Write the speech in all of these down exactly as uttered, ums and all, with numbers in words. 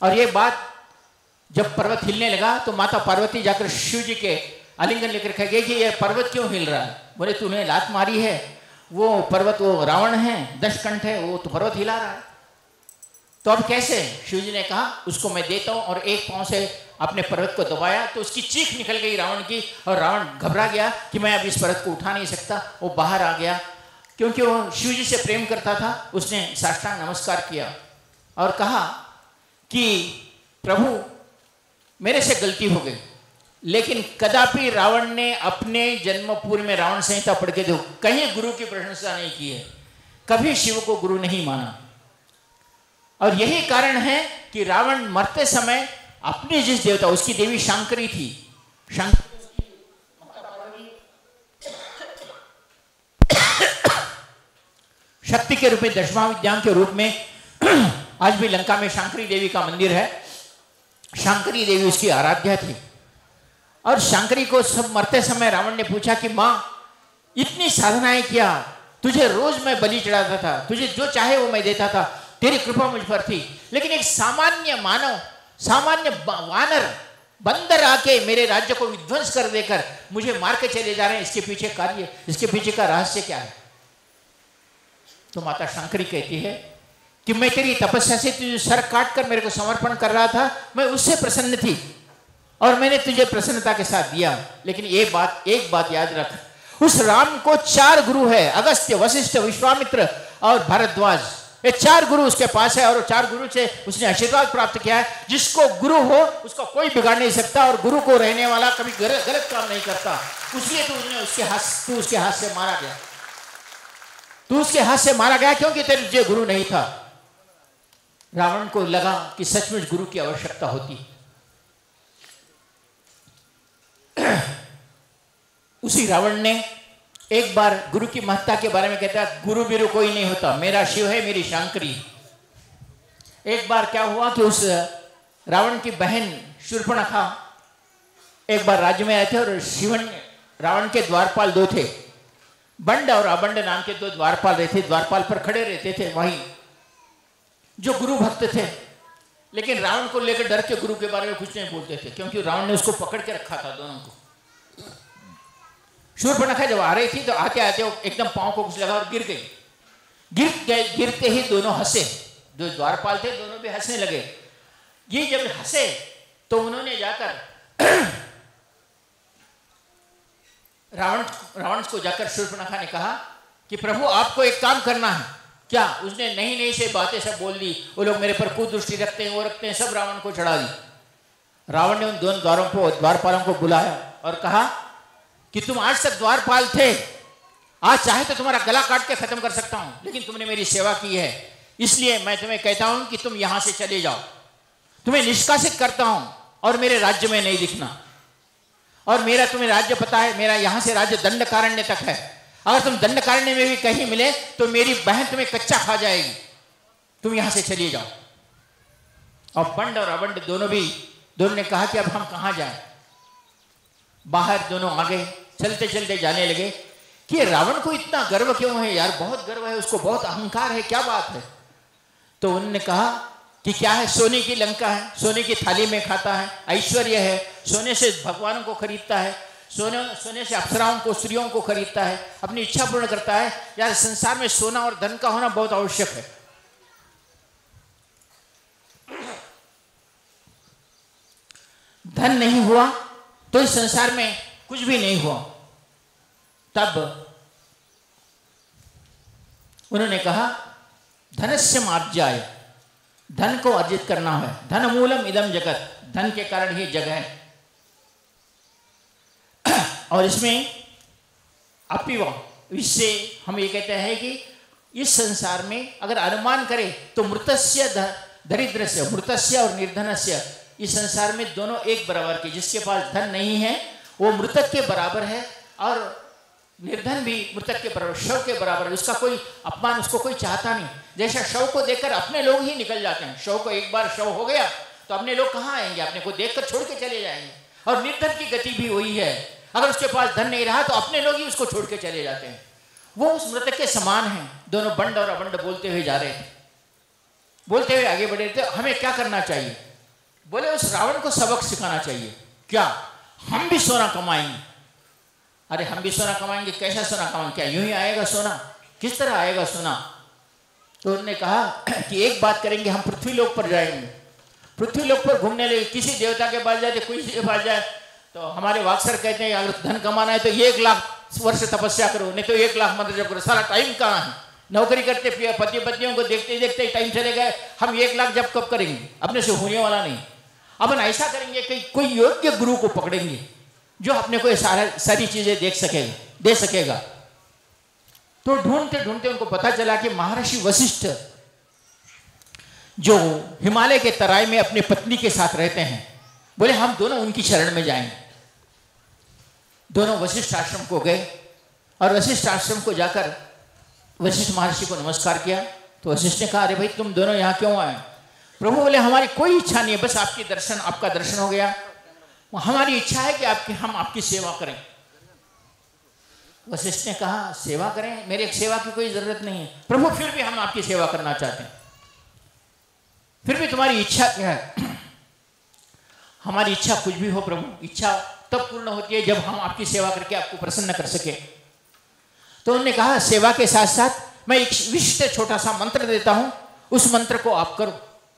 और ये बात जब पर्वत हिलने लगा तो माता पार्वती जाकर शिव जी के आलिंगन लेकर कह गई कि ये पर्वत क्यों हिल रहा है? बोले तूने लात मारी है, वो पर्वत वो रावण है, दशकंठ है, वो तो पर्वत हिला रहा है। तो अब कैसे? शिव जी ने कहा उसको मैं देता हूं, और एक पांव से अपने पर्वत को दबाया तो उसकी चीख निकल गई रावण की, और रावण घबरा गया कि मैं अब इस पर्वत को उठा नहीं सकता। वो बाहर आ गया, क्योंकि वो शिव जी से प्रेम करता था। उसने साष्टांग नमस्कार किया और कहा कि प्रभु मेरे से गलती हो गई, लेकिन कदापि रावण ने अपने जन्मपूर्व में रावण संहिता पढ़ के दो कहीं गुरु की प्रशंसा नहीं की है, कभी शिव को गुरु नहीं माना। और यही कारण है कि रावण मरते समय अपनी जिस देवता, उसकी देवी शांकरी थी, शक्ति के रूप में, दशमा विद्याओं के रूप में आज भी लंका में शांकरी देवी का मंदिर है। शांकरी देवी उसकी आराध्या थी। और शांकरी को सब मरते समय रावण ने पूछा कि मां इतनी साधनाएं किया, तुझे रोज मैं बलि चढ़ाता था, तुझे जो चाहे वो मैं देता था, तेरी कृपा मुझ पर थी, लेकिन एक सामान्य मानव, सामान्य वानर, बंदर आके मेरे राज्य को विध्वंस कर देकर मुझे मार के चले जा रहे हैं, इसके पीछे कार्य, इसके पीछे का रहस्य क्या है? तो माता शांकरी कहती है कि मैं तेरी तपस्या से तुझे सर काट कर मेरे को समर्पण कर रहा था, मैं उससे प्रसन्न थी और मैंने तुझे प्रसन्नता के साथ दिया। लेकिन ये बात, एक बात याद रख, उस राम को चार गुरु है, अगस्त्य, वशिष्ठ, विश्वामित्र और भारद्वाज, ये चार गुरु उसके पास है, और चार गुरु से उसने आशीर्वाद प्राप्त किया है। जिसको गुरु हो उसको कोई बिगाड़ नहीं सकता, और गुरु को रहने वाला कभी गलत गलत काम नहीं करता। इसलिए तो उसने उसके हाथ तू उसके हाथ से मारा गया, तू उसके हाथ से मारा गया क्योंकि तेरे तुझे गुरु नहीं था। रावण को लगा कि सचमुच गुरु की आवश्यकता होती। उसी रावण ने एक बार गुरु की महत्ता के बारे में कहता है, गुरु बिरु कोई नहीं होता, मेरा शिव है, मेरी शांकरी। एक बार क्या हुआ कि उस रावण की बहन शूर्पणखा एक बार राज्य में आए थे, और शिवन रावण के द्वारपाल दो थे, बंड और अबंड नाम के दो द्वारपाल रहते, द्वारपाल पर खड़े रहते थे वहीं, जो गुरु भक्त थे। लेकिन रावण को लेकर डर के गुरु के बारे में कुछ नहीं बोलते थे, क्योंकि रावण ने उसको पकड़ के रखा था दोनों को। शूर्पणखा जब आ रही थी तो आते आते वो एकदम पांव को कुछ लगा और गिर गई। गिर गए, गिरते ही दोनों हंसे, जो द्वारपाल थे दोनों भी हंसने लगे। ये जब हंसे तो उन्होंने जाकर रावण रावण को जाकर शूर्पणखा ने कहा कि प्रभु आपको एक काम करना है। क्या? उसने नहीं नहीं से बातें सब बोल दी, वो लोग मेरे पर कुदृष्टि रखते हैं, वो रखते हैं, सब रावण को चढ़ा दी। रावण ने उन दोनों द्वारों को द्वारपालों को बुलाया और कहा कि तुम आज तक द्वारपाल थे, आज चाहे तो तुम्हारा गला काट के खत्म कर सकता हूं, लेकिन तुमने मेरी सेवा की है, इसलिए मैं तुम्हें कहता हूं कि तुम यहां से चले जाओ। तुम्हें निष्कासित करता हूं और मेरे राज्य में नहीं दिखना। और मेरा तुम्हें राज्य पता है, मेरा यहां से राज्य दंडकारण्य तक है। अगर तुम दंडकारण्य में भी कहीं मिले तो मेरी बहन तुम्हें कच्चा खा जाएगी, तुम यहां से चलिए जाओ। और बंड और अबंड दोनों भी दोनों ने कहा कि अब हम कहां जाएं। बाहर दोनों आगे चलते चलते जाने लगे कि रावण को इतना गर्व क्यों है यार, बहुत गर्व है उसको, बहुत अहंकार है, क्या बात है? तो उन्होंने कहा कि क्या है, सोने की लंका है, सोने की थाली में खाता है, ऐश्वर्य है, सोने से भगवानों को खरीदता है, सोने सोने से अप्सराओं को, स्त्रियों को खरीदता है, अपनी इच्छा पूर्ण करता है। यार संसार में सोना और धन का होना बहुत आवश्यक है। धन नहीं हुआ तो इस संसार में कुछ भी नहीं हुआ। तब उन्होंने कहा धनस्य मार्जाय, धन को अर्जित करना है, धन मूलम इदम जगत, धन के कारण ही जग है। और इसमें अपिवा, इससे हम ये कहते हैं कि इस संसार में अगर अनुमान करें तो मृतस्य दरिद्रस्य, मृतस्य और निर्धनस्य, इस संसार में दोनों एक बराबर के, जिसके पास धन नहीं है वो मृतक के बराबर है, और निर्धन भी मृतक के बराबर, शव के बराबर है। उसका कोई अपमान उसको कोई चाहता नहीं। जैसा शव को देखकर अपने लोग ही निकल जाते हैं, शव को एक बार शव हो गया तो अपने लोग कहाँ आएंगे, अपने को देखकर छोड़ के चले जाएंगे। और निर्धन की गति भी वही है, अगर उसके पास धन नहीं रहा तो अपने लोग ही उसको छोड़ के चले जाते हैं। वो उस मृतक के समान है। दोनों बंड और अबंड बोलते हुए जा रहे थे, बोलते हुए आगे बढ़े थे। हमें क्या करना चाहिए? बोले उस रावण को सबक सिखाना चाहिए। क्या? हम भी सोना कमाएंगे। अरे हम भी सोना कमाएंगे, कैसा सोना कमाएंगे? क्या यूं ही आएगा सोना? किस तरह आएगा सोना? तो उन्होंने कहा कि एक बात करेंगे, हम पृथ्वी लोक पर जाएंगे, पृथ्वी लोक पर घूमने लगे, किसी देवता के पास जाए, कोई के पास जाए, तो हमारे वाक्सर कहते हैं अगर धन कमाना है तो एक लाख वर्ष तपस्या करो, नहीं तो एक लाख मंत्र जप करो। सारा टाइम कहाँ है? नौकरी करते पति पत्नियों को देखते देखते टाइम चले गए, हम एक लाख जब कब करेंगे? अपने से होने वाला नहीं। अपन ऐसा करेंगे कि कोई योग्य गुरु को पकड़ेंगे जो अपने को ये सारा सारी चीजें देख सकेगा, दे सकेगा। तो ढूंढते ढूंढते उनको पता चला कि महर्षि वशिष्ठ जो हिमालय के तराई में अपनी पत्नी के साथ रहते हैं, बोले हम दोनों उनकी शरण में जाएंगे। दोनों वशिष्ठ आश्रम को गए और वशिष्ठ आश्रम को जाकर वशिष्ठ महर्षि को नमस्कार किया। तो वशिष्ठ ने कहा, अरे भाई तुम दोनों यहाँ क्यों आए? प्रभु बोले हमारी कोई इच्छा नहीं है, बस आपकी दर्शन आपका दर्शन हो गया, हमारी इच्छा है कि आपकी हम आपकी सेवा करें। वशिष्ठ ने कहा, सेवा करें? मेरे सेवा की कोई जरूरत नहीं है प्रभु, फिर भी हम आपकी सेवा करना चाहते हैं, फिर भी तुम्हारी इच्छा क्या है? हमारी इच्छा कुछ भी हो प्रभु, इच्छा तब पूर्ण होती है जब हम आपकी सेवा करके आपको प्रसन्न कर सके। तो उन्होंने कहा, सेवा के साथ साथ मैं एक विशिष्ट छोटा सा मंत्र देता हूं, उस मंत्र को आप करो।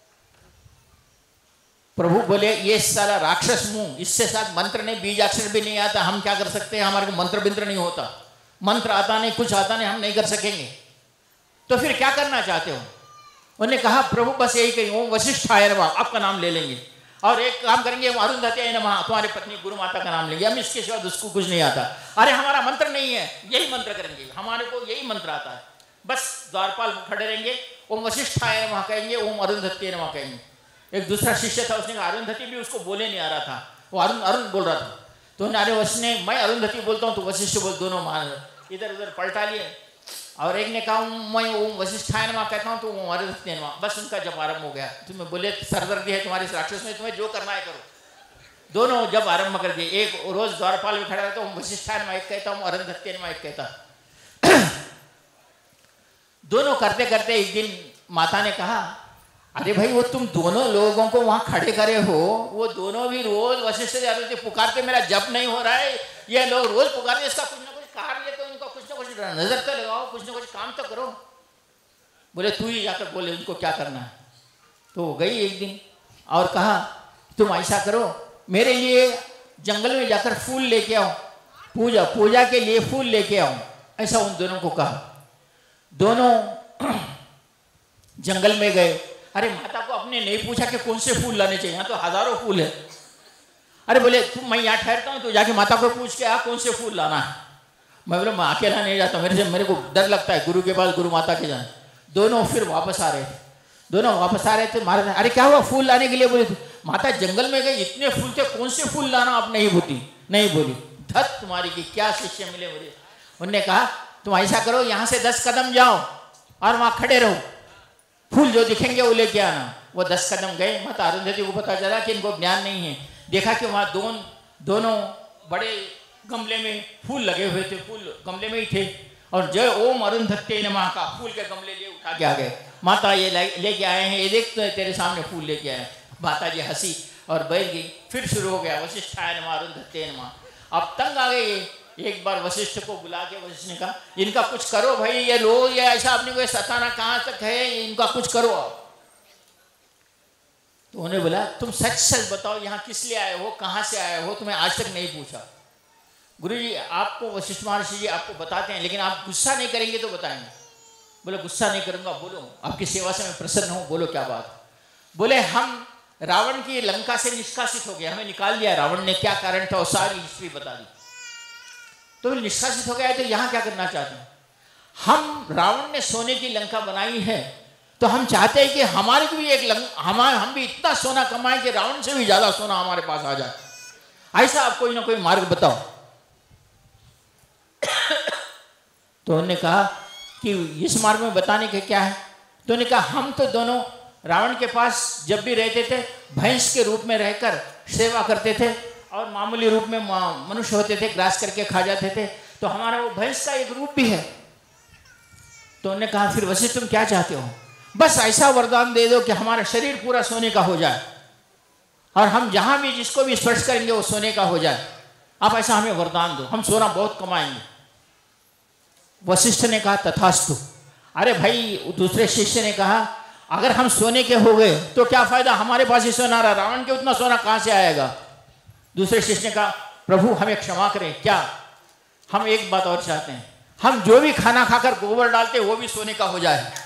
प्रभु बोले, ये सारा राक्षस मुंह, इससे साथ मंत्र नहीं, बीज अक्षर भी नहीं आता, हम क्या कर सकते हैं? हमारे को मंत्र बिंत्र नहीं होता, मंत्र आता नहीं, कुछ आता नहीं, हम नहीं कर सकेंगे। तो फिर क्या करना चाहते हो? उन्होंने कहा, प्रभु बस यही कहीं, ओम वशिष्ठाय नमः, आपका नाम ले लेंगे, और एक काम करेंगे, अरुंधत्याय नमः, तुम्हारी पत्नी गुरु माता का नाम लेंगे, हम इसके सिवा उसको कुछ नहीं आता। अरे हमारा मंत्र नहीं है, यही मंत्र करेंगे, हमारे को यही मंत्र आता है। बस द्वारपाल खड़े रहेंगे, ओम वशिष्ठाय नमः कहेंगे, ओम अरुंधत्याय नमः कहेंगे। एक दूसरा शिष्य था, उसने कहा, अरुंधति भी उसको बोले नहीं आ रहा था, वो अरुण अरुण बोल रहा था। तो अरे वशिष्ठ ने, मैं अरुंधति बोलता हूँ, तो वशिष्ठ बोल, दोनों मान इधर उधर पलटा लिए। और एक ने कहा, मैं ओम वशिष्ठाय नमः कहता हूँ, तो ओम अरुंधत्याय नमः। बस उनका जब आरंभ हो गया। तुम्हें बोले सरदर्दी है तुम्हारे राक्षस में, तुम्हें जो करना है करो। दोनों जब आरंभ कर दिए, एक रोज द्वारपाल में खड़ा रहता, ओम वशिष्ठाय नमः एक कहता, ओम अरुंधत्याय नमः एक कहता। दोनों करते करते एक दिन माता ने कहा, अरे भाई वो तुम दोनों लोगों को वहां खड़े करे हो, वो दोनों भी रोज वशिष्ठ से पुकारते, मेरा जप नहीं हो रहा है, ये लोग रोज पुकारते, इसका कुछ ना कुछ कार्य तो इनको कुछ ना कुछ नजर तो लगाओ, कुछ ना कुछ काम तो करो। बोले तू ही जाकर बोले उनको क्या करना है। तो गई एक दिन और कहा, तुम ऐसा करो, मेरे लिए जंगल में जाकर फूल लेके आओ, पूजा पूजा के लिए फूल लेके आओ, ऐसा उन दोनों को कहा। दोनों जंगल में गए। अरे माता को अपने नहीं पूछा कि कौन से फूल लाने चाहिए, यहाँ तो हजारों फूल है। अरे बोले तुम, मैं यहाँ ठहरता हूँ, तो जाके माता को पूछ के आ कौन से फूल लाना है। मैं बोले मैं अकेला नहीं जाता, मेरे से मेरे को डर लगता है गुरु के पास, गुरु माता के जाने। दोनों फिर वापस आ रहे थे, दोनों वापस आ रहे थे। मारा, अरे क्या हुआ फूल लाने के लिए? बोले माता जंगल में गए, इतने फूल थे, कौन से फूल लाना आप नहीं बोती नहीं बोली। धत तुम्हारी की क्या शिष्य मिले मुझे। उनने कहा, तुम ऐसा करो, यहाँ से दस कदम जाओ और वहाँ खड़े रहो, फूल जो दिखेंगे वो लेके आना। वो दस कदम गए। माता अरुंधति को पता चला कि इनको ज्ञान नहीं है। देखा कि वहाँ दोन दोनों बड़े गमले में फूल लगे हुए थे, फूल गमले में ही थे, और जय ओम अरुंधत्याय नमः का फूल के गमले लिए उठा के आ गए। माता ये लेके आए हैं, ये देख तो तेरे सामने फूल लेके आए। माता जी हंसी और बैठ गई। फिर शुरू हो गया, वशिष्ठाय नमः अरुंधत्याय नमः। अब तंग आ गई। एक बार वशिष्ठ को बुला के वशिष्ठ ने कहा, इनका कुछ करो भाई, ये लोग ये ऐसा अपने को सताना कहाँ तक है, इनका कुछ करो। तो उन्हें बोला, तुम सच सच बताओ, यहाँ किस लिए आए हो, कहाँ से आए हो, तुम्हें आज तक नहीं पूछा। गुरु जी आपको, वशिष्ठ महर्षि जी आपको बताते हैं, लेकिन आप गुस्सा नहीं करेंगे तो बताएंगे। बोले गुस्सा नहीं करूंगा, बोलो, आपकी सेवा से मैं प्रसन्न हूँ, बोलो क्या बात। बोले हम रावण की लंका से निष्कासित हो गए, हमें निकाल दिया रावण ने, क्या कारण था वो सारी हिस्ट्री बता दी। तो निष्कासित हो गया है, तो यहाँ क्या करना चाहते हैं हम? रावण ने सोने की लंका बनाई है, तो हम चाहते हैं कि हमारी भी एक लंका, हमारे हम भी इतना सोना कमाएं कि रावण से भी ज्यादा सोना हमारे पास आ जाए। ऐसा आप कोई ना कोई मार्ग बताओ। तो उन्होंने कहा कि इस मार्ग में बताने के क्या है। तो उन्होंने कहा, हम तो दोनों रावण के पास जब भी रहते थे, भैंस के रूप में रहकर सेवा करते थे, और मामूली रूप में मनुष्य होते थे, ग्रास करके खा जाते थे, तो हमारा वो भैंस का एक रूप भी है। तो उन्होंने कहा, फिर वशिष्ठ तुम क्या चाहते हो? बस ऐसा वरदान दे दो कि हमारा शरीर पूरा सोने का हो जाए। और हम जहां भी जिसको भी स्पर्श करेंगे वो सोने का हो जाए। आप ऐसा हमें वरदान दो, हम सोना बहुत कमाएंगे। वशिष्ठ ने कहा तथास्तु। अरे भाई, दूसरे शिष्य ने कहा अगर हम सोने के हो गए तो क्या फायदा, हमारे पास ही सोना रहा, रावण के उतना सोना कहां से आएगा। दूसरे शिष्य ने कहा प्रभु हमें क्षमा करें, क्या हम एक बात और चाहते हैं, हम जो भी खाना खाकर गोबर डालते वो भी सोने का हो जाए।